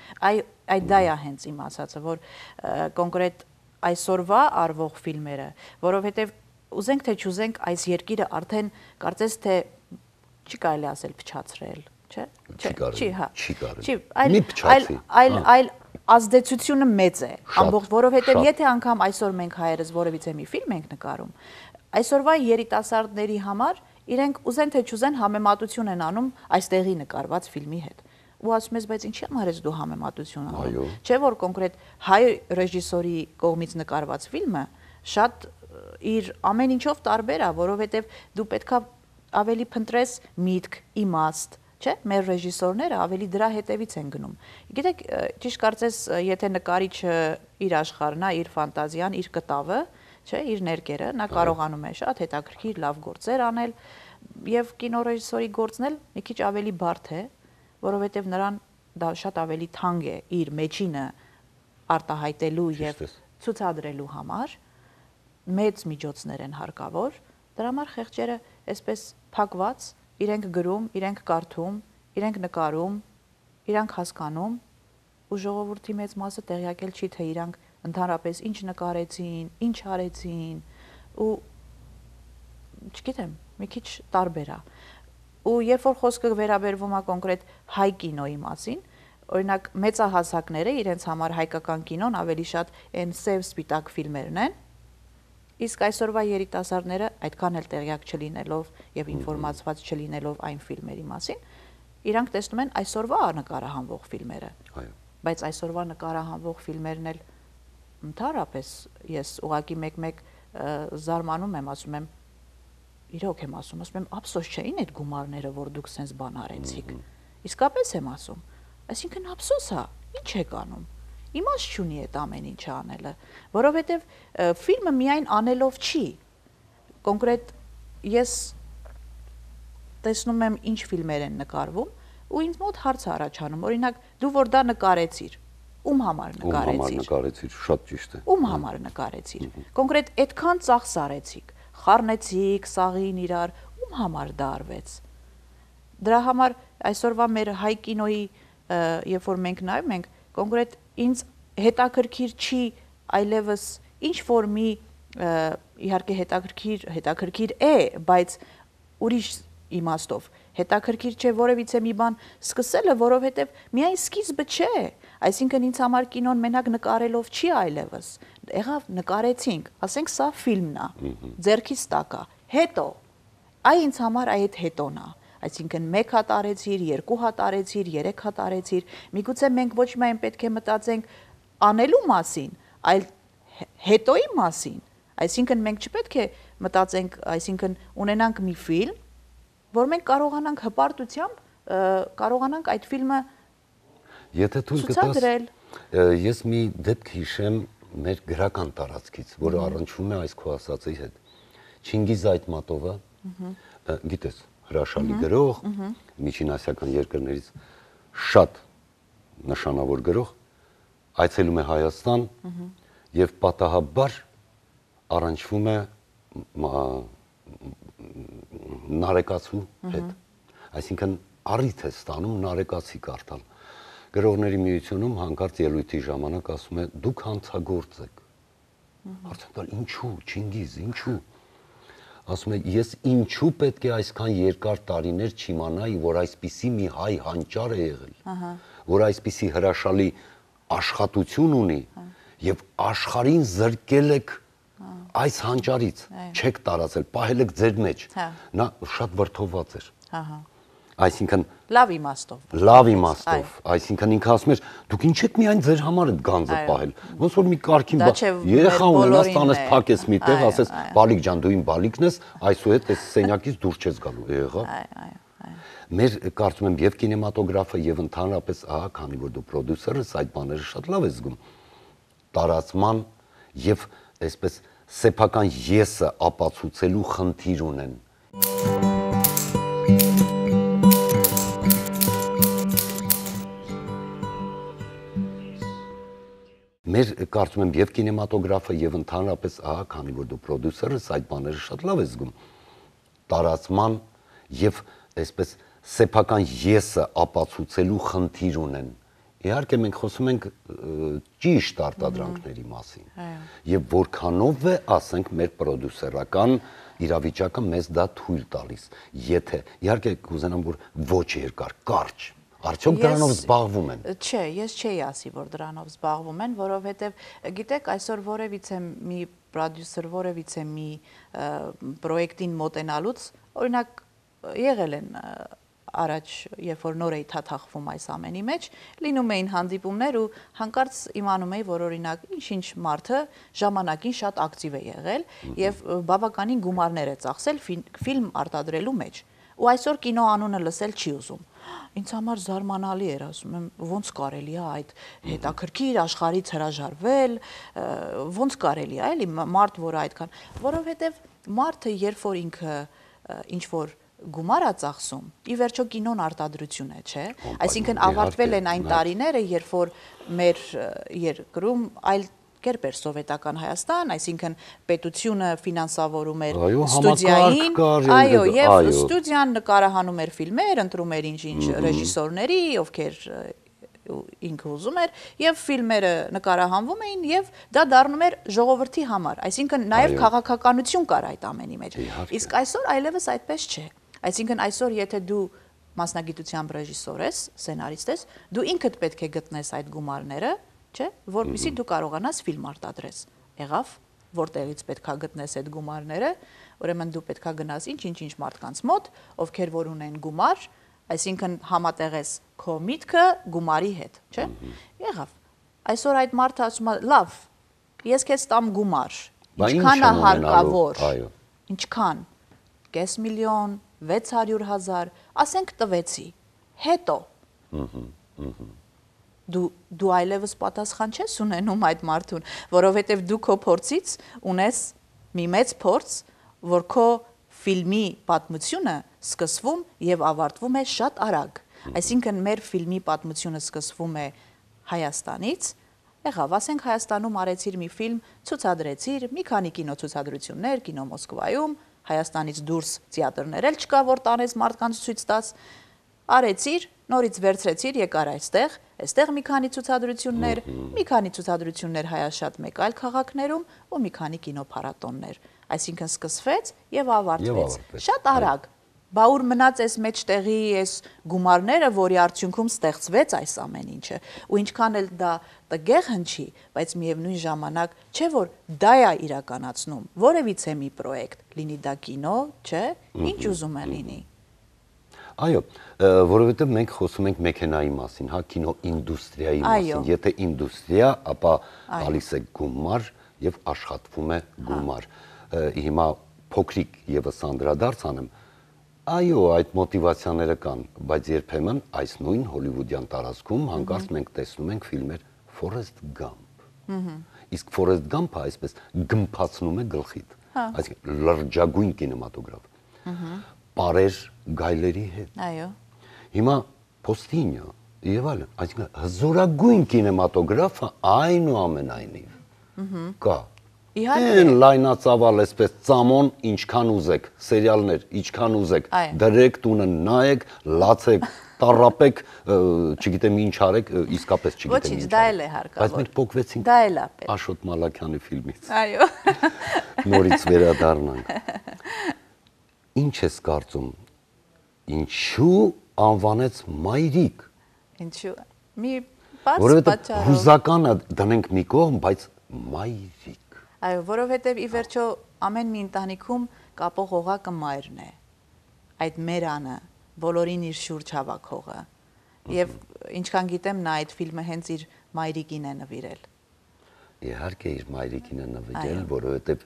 Այդ դա է հենց իմ ասածը, որ կոնկրետ այսօրվա արվող ֆիլմերը, որովհետև ուզենք թե չուզենք այս երկիրը արդեն կարծես թե չի կարելի ասել փչացրել, չէ՞։ Չի, հա։ Չի կարելի։ Չի, Մի փչացի։ այլ ազդեցությունը մեծ է, ամբողջ, որովհետև եթե անգամ այսօր մենք հայերս որևիցե մի ֆիլմ ենք նկարում, այսօրվա երիտասարդների համար իրենք ուզեն թե չուզեն համեմատություն են անում այստեղի նկարված ֆիլմի հետ։ Ու ասում ես, բայց ինչի համար ես դու համեմատություն անում։ Չէ՞ որ կոնկրետ հայ ռեժիսորի կողմից նկարված ֆիլմը շատ իր ամեն ինչով տարբեր է, որովհետև դու պետքա ավելի փնտրես միտք, իմաստ, չէ՞, մեր ռեժիսորները ավելի դրա հետևից են գնում։ Գիտեք, ճիշտ կարծես, եթե նկարիչը իր աշխարհն է, իր ֆանտազիան, իր կտավը, չէ, իր ներկերը, նա կարողանում է շատ հետաքրքիր լավ գործեր անել, եւ կինոռեժիսորի գործն էլ մի քիչ ավելի բարդ է, որովհետեւ նրան դա շատ ավելի թանկ է իր մեջինը արտահայտելու եւ ցուցադրելու համար, մեծ միջոցներ են հարկավոր, դրա համար խեղճերը այսպես փակված, իրենք գրում, իրենք կարդում, իրենք նկարում, իրենք հասկանում ու ժողովրդի մեծ մասը տեղյակել չի, թե իրանք ընդհանրապես ինչ նկարեցին, ինչ արեցին ու չգիտեմ, մի քիչ տարբեր է։ Ու երբ որ խոսքը վերաբերվում է կոնկրետ հայ կինոյի մասին, օրինակ մեծահասակները իրենց համար հայկական կինոն ավելի շատ այն սև սպիտակ ֆիլմերն են, իսկ այսօրվա երիտասարդները այդքան էլ տեղյակ չլինելով եւ ինֆորմացված չլինելով այն ֆիլմերի մասին, իրանք տեսնում են այսօրվա նկարահանվող ֆիլմերը։ Այո։ Բայց այսօրվա նկարահանվող ֆիլմերն էլ ընդհանրապես ես ուղղակի մեկ-մեկ զարմանում եմ, ասում եմ, իրոք եմ ասում եմ, ափսոս չէին այդ գումարները, որ դուք սենց բան արեցիք։ Իսկապես եմ ասում։ Այսինքն ափսոս է, ինչ եք անում։ Իմաստ չունի այդ ամեն ինչը անելը, որովհետև ֆիլմը միայն անելով չի։ Կոնկրետ ես տեսնում եմ ինչ ֆիլմեր են նկարվում ու ինձ մոտ հարց է առաջանում, օրինակ դու որ դա նկարեցիր, ում համար նկարեցիր։ Ում համար նկարեցիր, շատ ճիշտ է։ Ում համար նկարեցիր։ Կոնկրետ այդքան ծախս արեցիք, խառնեցիք, սաղին իրար, ում համար դա արվեց։ Դրա համար այսօրվա մեր հայ կինոյի երբ որ մենք նայում ենք, կոնկրետ ինձ հետաքրքիր չի այլևս ինչ որ մի իհարկե հետաքրքիր է, բայց ուրիշ իմաստով։ Հետաքրքիր չէ որևիցե մի բան սկսելը, որովհետև միայն սկիզբը չէ։ Այսինքն ինձ համար կինոն մենակ նկարելով չի այլևս։ Եղավ նկարեցինք, ասենք սա ֆիլմն է, ձեռքից տակա։ Հետո այ ինձ համար այդ հետոն է։ Այսինքն 1 հատ արեցիր, 2 հատ արեցիր, 3 հատ արեցիր։ Միգուցե մենք ոչ միայն պետք է մտածենք անելու մասին, այլ հետոյի մասին։ Այսինքն մենք չպետք է մտածենք, այսինքն ունենանք մի ֆիլմ, որ մենք կարողանանք հպարտությամբ կարողանանք այդ ֆիլմը ցուցադրել։ Ես մի դեպք հիշեմ մեր գրական տարածքից, որը առնչվում է այս քո ասածի հետ։ Չինգիզ Այթմատովը, գիտես, հրաշալի գրող, միջինասիական երկրներից շատ նշանավոր գրող, այցելում է Հայաստան եւ պատահաբար առնչվում է նարեկացու հետ։ Այսինքն առիթ է ստանում նարեկացի կարդալ։ Գրողների միությունում հանկարծ ելույթի ժամանակ ասում է դուք հանցագործ եք։ Արդեն դա ինչու, Չինգիզ, ինչու։ Ասում է ես ինչու պետք է այսքան երկար տարիներ չիմանայի, որ այսպիսի մի հայ հանճար է եղել, որ այսպիսի հրաշալի աշխատություն ունի եւ աշխարհին զրկել եք այս հանճարից, չեք տարածել, պահել եք ձեր մեջ։ Նա շատ վրդովված էր։ Այսինքն լավ իմաստով։ Լավ իմաստով, այսինքն ինքը ասում էր դուք ինչ եք միայն ձեր համար այդ գանձը պահել։ Ոնց որ մի կարգին երեխա ունենաս, տանես փակես մի տեղ, ասես բալիկ ջան դու իմ բալիկն ես, այսուհետ այս սենյակից դուրս չես գալու, եղավ։ Մեր կարծում եմ եւ կինեմատոգրաֆը եւ ընդհանրապես ահա քանի որ դու պրոդյուսեր ես, այդ բաները շատ լավ ես զգում։ Տարածման եւ այսպես սեփական եսը ապացուցելու խնդիր ունեն։ Մեր կարծում եմ եւ կինեմատոգրաֆը եւ ընդհանրապես ահա քանի որ դու պրոդյուսեր ես, այդ բաները շատ լավ ես զգում։ Տարածման եւ այսպես սեփական եսը ապացուցելու խնդիր ունեն։ Իհարկե մենք խոսում ենք ճիշտ արտադրանքների մասին։ Եվ որքանով է, ասենք, մեր պրոդյուսերական իրավիճակը մեզ դա թույլ տալիս։ Եթե իհարկե կուզենամ որ ոչ երկար, կարճ Արդյոք դրանով զբաղվում են։ Չէ, ես չէի ասի, որ դրանով զբաղվում են, որովհետև գիտեք, այսօր որևիցե մի պրոդյուսեր, որևիցե մի պրոյեկտին մոտենալուց, օրինակ եղել են առաջ, երբ որ նոր էի թաթախվում այս ամենի մեջ, լինում էին հանդիպումներ ու հանկարծ իմանում էի, որ օրինակ ինչ-ինչ մարդը ժամանակին շատ ակտիվ է եղել եւ բավականին գումարներ է ծախսել ֆիլմ արտադրելու մեջ։ Ու այսօր կինո անունը լսել չի ուզում։ Ինձ համար զարմանալի էր, ասում եմ, ոնց կարելի է այդ հետաքրքիր աշխարհից հրաժարվել, ոնց կարելի է, էլի մարդ, որ այդքան, որովհետև մարդը, երբ որ ինքը ինչ որ գումար է ծախսում, ի վերջո կինոն արտադրություն է, չէ։ Այսինքն ավարտվել են այն տարիները, երբ որ մեր երկրում այլ կերպ էր սովետական Հայաստան, այսինքն պետությունը ֆինանսավորում էր ստուդիային, այո, եւ ստուդիան նկարահանում էր ֆիլմեր, ընտրում էր ինչ-ինչ ռեժիսորների, ովքեր ինքը ուզում էր, եւ ֆիլմերը նկարահանվում էին եւ դա դառնում էր ժողովրդի համար, այսինքն նաեւ քաղաքականություն կար այդ ամենի մեջ։ Իսկ այսօր այլևս այդպես չէ։ Այսինքն այսօր եթե դու մասնագիտությամբ ռեժիսոր ես, սցենարիստ ես, դու ինքդ պետք է գտնես այդ գումարները, չէ, որպեսզի դու կարողանաս ֆիլմ արտադրես։ Եղավ, որտեղից պետքա գտնես այդ գումարները, ուրեմն դու պետքա գնաս ինչ-ինչ մարդկանց մոտ, ովքեր որ ունեն գումար, այսինքն համատեղես քո միտքը գումարի հետ, չէ։ Եղավ։ Այսօր այդ մարդը ասում է, լավ, ես քեզ տամ գումար, ինչքան է հարկավոր, ինչքան, 500,000, 600,000, ասենք տվեցի, հետո դու այլևս պատասխան չես ունենում այդ մարդուն, որովհետև դու քո փորձից ունես մի մեծ փորձ, որ քո ֆիլմի պատմությունը սկսվում եւ ավարտվում է շատ արագ։ Այսինքն մեր ֆիլմի պատմությունը սկսվում է Հայաստանից, եղավ, ասենք Հայաստանում արեցիր մի ֆիլմ, ցուցադրեցիր, մի քանի կինոցուցադրություններ, կինո Մոսկվայում, Հայաստանից դուրս թիաթրներ էլ չկա, որ տանես մարդկանց ցույց տաս, արեցիր, նորից վերցրեցիր, եկար այստեղ մի քանի ցուցադրություններ, մի քանի ցուցադրություններ հայաշատ մեկ այլ քաղաքներում ու մի քանի կինոփառատոններ։ Այսինքն սկսվեց եւ ավարտվեց։ Շատ արագ։ Բա ուր մնաց այս մեջտեղի այս գումարները, որի արդյունքում ստեղծվեց այս ամեն ինչը։ Ու ինչքան էլ դա տգեղ հնչի, բայց միևնույն ժամանակ չէ որ դա է իրականացնում որևիցե մի պրոյեկտ, լինի դա կինո, չէ, ինչ ուզում է լինի։ Այո, որովհետև մենք խոսում ենք մեքենայի մասին, հա, կինո ինդուստրիայի մասին։ Եթե ինդուստրիա, ապա գալիս է գումար եւ աշխատվում է գումար։ Հիմա փոքրիկ եւս անդրադարձ անեմ։ Այո, այդ մոտիվացիաները կան, բայց երբեմն այս նույն հոլիվուդյան տարածքում հանկարծ մենք տեսնում ենք ֆիլմեր Forrest Gump։ Իսկ Forrest Gump-ը այսպես գմփացնում է գլխիդ։ Այսինքն լրջագույն կինեմատոգրաֆ։ Պարեր գայլերի հետ։ Այո։ Հիմա Փոստինյո եւ այլն, այսինքն հզորագույն կինեմատոգրաֆը այնուամենայնիվ կա։ Իհարկե լայնածավալ այսպես ծամոն ինչքան ուզեք, սերիալներ ինչքան ուզեք, դրեք տունը նայեք, լացեք, տառապեք, չգիտեմ ինչ արեք, իսկապես չգիտեմ ինչ։ Ոչինչ, դա էլ է հարկավոր։ Բայց մենք փոխվեցինք դա էլ է պետք։ Աշոտ Մալաքյանի ֆիլմից։ Այո։ Նորից վերադառնանք։ Ինչ ես կարծում, ինչու անվանեց մայրիկ։ Ինչու։ Մի բաց որովհետև պատճառով։ հուզականը դնենք մի կողմ, բայց մայրիկ։ Այո, որովհետև ի վերջո ամեն մի ընտանիքում կապող օղակը մայրն է։ Այդ մերանը, բոլորին իր շուրջ հավաքողը։ Եվ ինչքան գիտեմ, նա այդ ֆիլմը հենց իր մայրիկին է նվիրել։ Իհարկե իր մայրիկին է նվիրել, որովհետև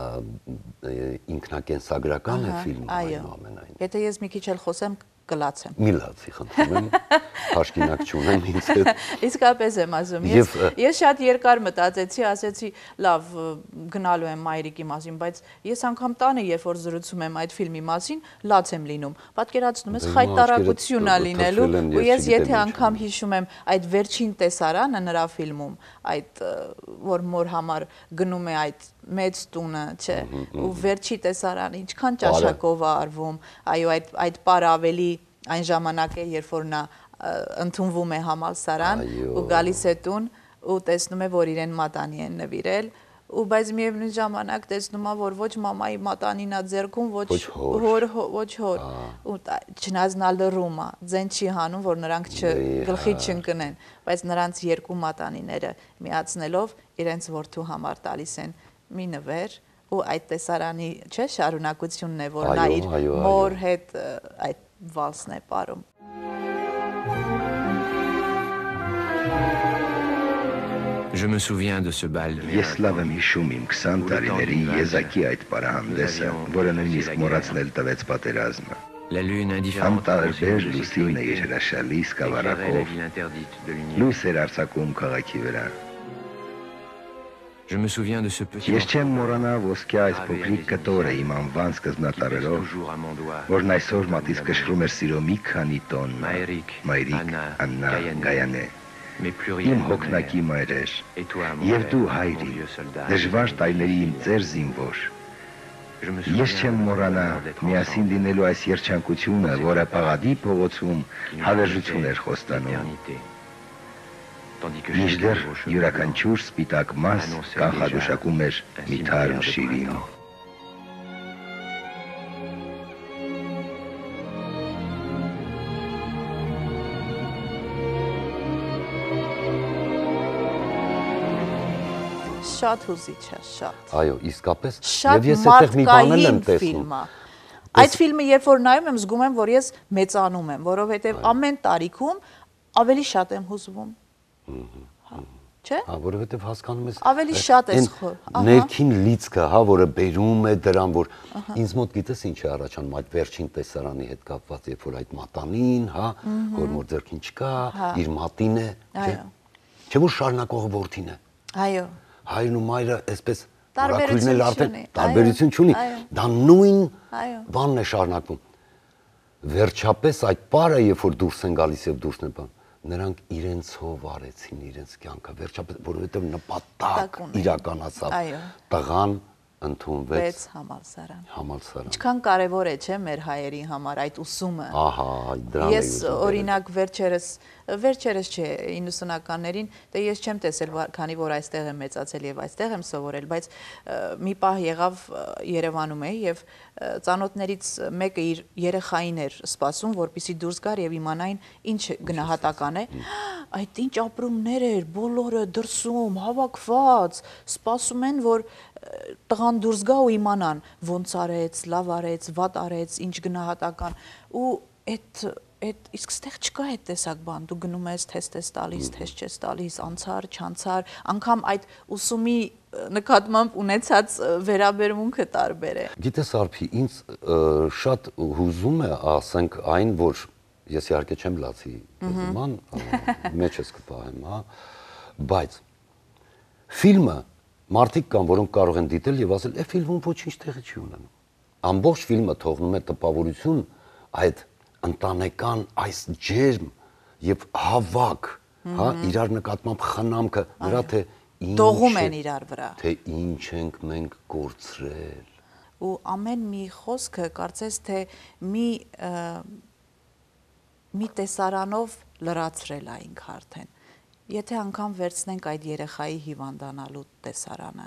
ինքնակենսագրական է ֆիլմը այնուամենայնիվ։ Եթե ես մի քիչ էլ խոսեմ, կլացեմ։ Մի լացի, խնդրում եմ, փաշկինակ չունեմ ինձ հետ։ Իսկապես եմ ասում, ես շատ երկար մտածեցի, ասեցի, լավ, գնալու եմ մայրիկի մասին, բայց ես անգամ տանը, երբ որ զրուցում եմ այդ ֆիլմի մասին, լաց եմ լինում։ Պատկերացնում ես խայտարակություն է լինելու, ու ես եթե անգամ հիշում եմ այդ վերջին տեսարանը նրա ֆիլմում, այդ որ մոր համար գնում է այդ մեծ տունը, չէ, ու վերջի տեսարանը ինչքան ճաշակով է արվում, այո, այդ պարը ավելի այն ժամանակ է, երբ որ նա ընդունվում է համալսարան ու գալիս է տուն ու տեսնում է, որ իրեն մատանի են նվիրել, ու բայց միևնույն ժամանակ տեսնում է, որ ոչ մամայի մատանին է ձեռքում, ոչ հոր, ու չնայած նա լռում է, ձեն չի հանում, որ նրանք գլխի չընկնեն, բայց նրանց երկու մատանիները միացնելով իրենց որդու համար տալիս են մի նվեր, ու այդ տեսարանի, չէ, շարունակությունն է, որ նա իր մոր հետ այդ վալսն է պարում։ Je me souviens de ce bal. Ես լավ եմ հիշում իմ 20 տարիների եզակի այդ պարահանդեսը, որը նույնիսկ մոռացնել տվեց պատերազմը։ La lune indifférente անտարբեր լուսինը իր հրաշալի սկավառակով լույս էր արձակում քաղաքի վրա։ Je me souviens de ce petit Ես չեմ մոռանա ոսկյա այս փոքրիկ կտորը իմ անվան սկզբնատարերով, որն այսօր մատից կշռում էր սիրո մի քանի տոն, Մայրիկ, Աննա, Գայանե, իմ հոգնակի մայրեր, և դու հայրի, դժվար տարիների իմ ծեր զինվոր։ Ես չեմ մոռանա միասին լինելու այս երջանկությունը, որը Պաղադի փողոցում հավերժություն էր խոստանում։ Մինչդեռ յուրաքանչյուր սպիտակ մաս կանխադուշակում էր մի թարմ շիրին։ Շատ հուզիչ է, շատ։ Այո, իսկապես, Շատ եւ ես այդտեղ մի բան եմ մարդկային տեսնում։ ֆիլմ է։ Այդ ֆիլմը երբ որ նայում եմ, զգում եմ, որ ես մեծանում եմ, որովհետեւ ամեն տարիքում ավելի շատ եմ հուզվում։ Չէ՞։ Հա, որովհետև հասկանում ես Ավելի շատ ես խոր, ահա։ Ներքին լիցքը, հա, որը բերում է դրան, որ ինձ մոտ գիտես ինչ է առաջանում, այդ վերջին տեսարանի հետ կապված, երբ որ այդ մատանին, հա, որ մոր ձեռքին չկա, իր մատին է, չէ՞։ Չէ՞ որ շարունակողը որդին է։ Այո։ Հայրն ու մայրը այսպես Տարբերություն որակույրն էլ արդեն չունի, տարբերություն չունի։ այո։ Դա նույն Այո։ բանն է շարունակվում։ Վերջապես այդ պարը, երբ որ դուրս են գալիս եւ դուրս են բան, նրանք իրենցով արեցին իրենց կյանքը, վերջապես, որովհետև նպատակ իրականացավ։ Տղան ընդունվեց 6 համալսարան։ համալսարան։ Ինչքան կարևոր է, չէ, մեր հայերի համար այդ ուսումը։ Ահա, դրան Ես օրինակ վերջերս չէ 90-ականներին, դե ես չեմ տեսել, քանի որ այստեղ եմ մեծացել եւ այստեղ եմ սովորել, բայց մի պահ եղավ Երևանում էի եւ ծանոթներից մեկը իր երեխային էր սպասում, որպեսզի դուրս գար եւ իմանային ինչ գնահատական է։ Այդ ինչ ապրումներ էր, բոլորը դրսում հավաքված, սպասում են, որ տղան դուրս գա ու իմանան ոնց արեց, լավ արեց, վատ արեց, ինչ գնահատական ու այդ իսկ ստեղ չկա այդ տեսակ բան, դու գնում ես թեստ ես տալիս, թեստ չես տալիս, անցար, չանցար, անգամ այդ ուսումի նկատմամբ ունեցած վերաբերմունքը տարբեր է։ Գիտես Արփի, ինձ շատ հուզում է, ասենք, այն, որ ես իհարկե չեմ լացի նման, մեջս կպահեմ, հա, բայց ֆիլմը մարդիկ կան, որոնք կարող են դիտել եւ ասել, «Է ֆիլմում ոչինչ տեղի չի ունենում»։ Ամբողջ ֆիլմը թողնում է տպավորություն այդ ընտանեկան այս ջերմ եւ հավաք, հա, իրար նկատմամբ խնամքը, նրա թե Դողում են իրար վրա։ Թե ինչ ենք մենք կորցրել։ Ու ամեն մի խոսքը կարծես թե մի տեսարանով լրացրել է ինքը արդեն։ Եթե անգամ վերցնենք այդ երեխայի հիվանդանալու տեսարանը,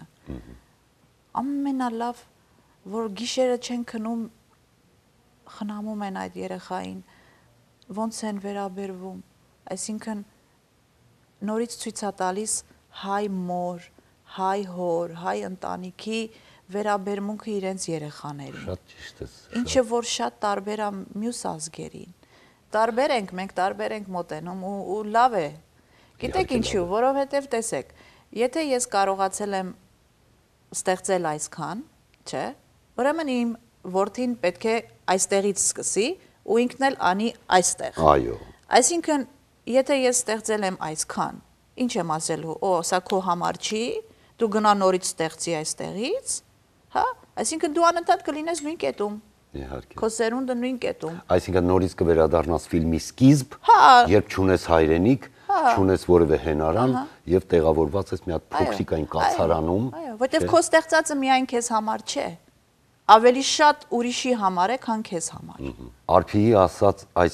ամենալավ, որ գիշերը չեն քնում, խնամում են այդ երեխային, ոնց են վերաբերվում, այսինքն նորից ցույց է տալիս հայ մոր, հայ հոր, հայ ընտանիքի վերաբերմունքը իրենց երեխաներին։ Շատ ճիշտ է։ Ինչը որ շատ տարբեր է մյուս ազգերին։ Տարբեր ենք, մենք տարբեր ենք մոտենում ու լավ է։ Գիտեք ինչու, որովհետև տեսեք, եթե ես կարողացել եմ ստեղծել այսքան, չէ, ուրեմն իմ որդին պետք է այստեղից սկսի ու ինքն էլ անի այստեղ։ Այո։ Այսինքն, եթե ես ստեղծել եմ այսքան, ինչ եմ ասելու, օ, սա քո համար չի, դու գնա նորից ստեղծի այստեղից, հա, այսինքն դու անընդհատ կլինես նույն կետում։ Իհարկե։ Քո սերունդը նույն կետում։ Այսինքն նորից կվերադառնաս ֆիլմի սկիզբ, երբ չունես հայրենիք, չունես որևէ հենարան եւ տեղավորված ես մի հատ փոքրիկ այն կացարանում։ Այո, որտեվ քո ստեղծածը միայն քեզ համար չէ։ Ավելի շատ ուրիշի համար է, քան քեզ համար։ Արփիի ասած այս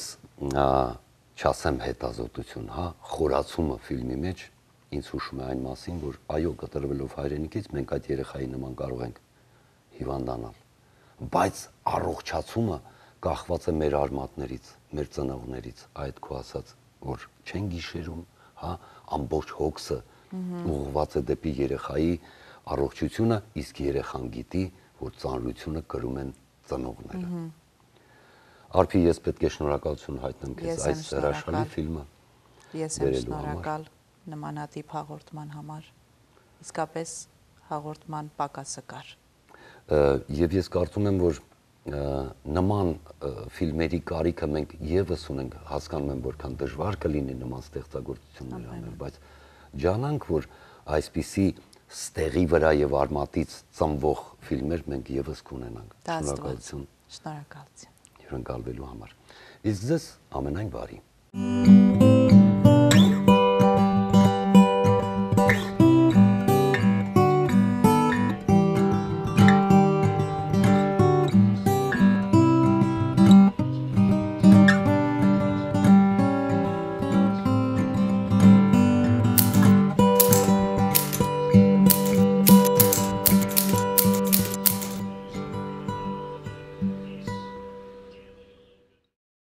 չասեմ հետազոտություն, հա, խորացումը ֆիլմի մեջ ինձ հուշում է այն մասին, որ այո, կտրվելով հայրենիքից մենք այդ երեխայի նման կարող ենք հիվանդանալ, բայց առողջացումը կախված է մեր արմատներից, մեր ծնողներից, այդ քո ասած, որ չեն գիշերում, հա, ամբողջ հոգսը ուղղված է դեպի երեխայի առողջությունը, իսկ երեխան գիտի, որ ծանրությունը կրում են ծնողները։ Արփի, ես պետք է շնորհակալություն հայտնեմ քեզ այս հրաշալի ֆիլմը։ Ես եմ շնորհակալ նմանատիպ հաղորդման համար։ Իսկապես հաղորդման պակասը կար։ Եվ ես կարծում եմ, որ նման ֆիլմերի կարիքը մենք եւս ունենք, հասկանում եմ, որքան դժվար կլինի նման ստեղծագործություններ անել, բայց ջանանք, որ այսպիսի ստեղի վրա եւ արմատից ծնվող ֆիլմեր մենք եւս կունենանք։ Շնորհակալություն։ Շնորհակալություն։ Հյուրընկալվելու համար։ Իսկ ձեզ ամենայն բարի։